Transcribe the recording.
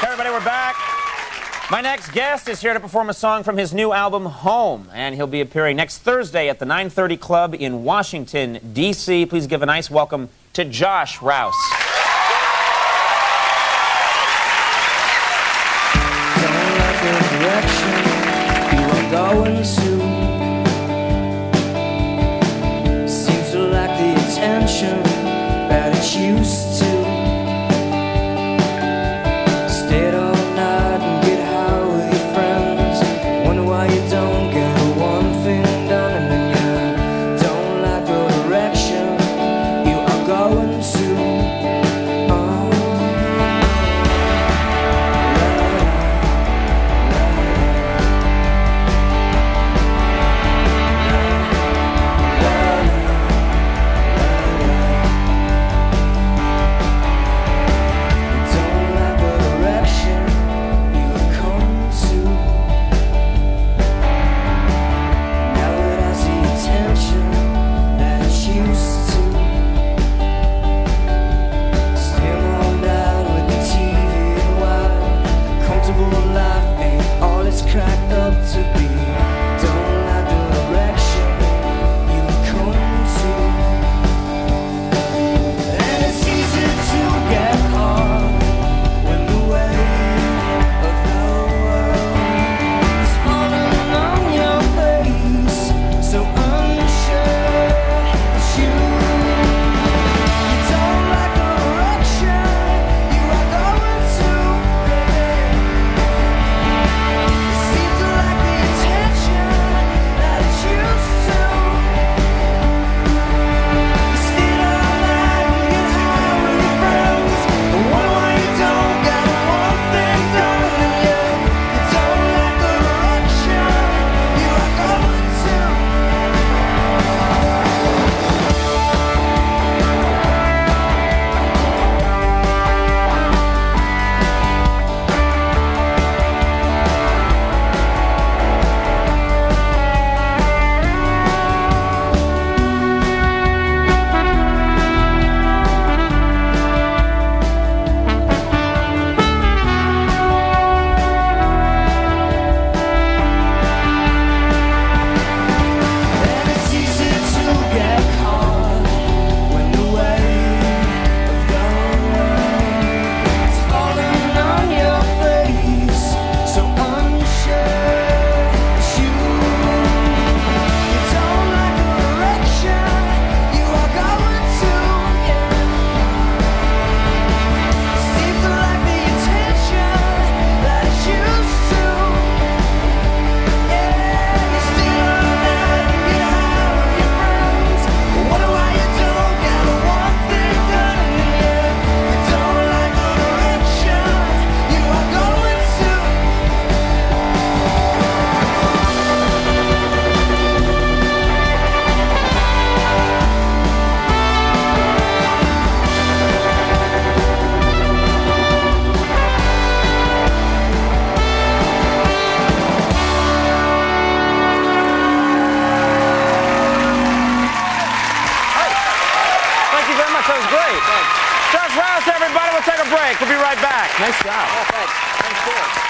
Everybody, we're back. My next guest is here to perform a song from his new album, Home, and he'll be appearing next Thursday at the 930 Club in Washington, D.C. Please give a nice welcome to Josh Rouse. Don't like the direction you are going to. Seems to lack the attention that it used to. Stayed all night and get high with your friends. Wonder why you don't get one thing done. And then you don't like the direction you are going to. That was great. Josh Rouse, everybody. We'll take a break. We'll be right back. Nice job. Oh, thanks. Thanks,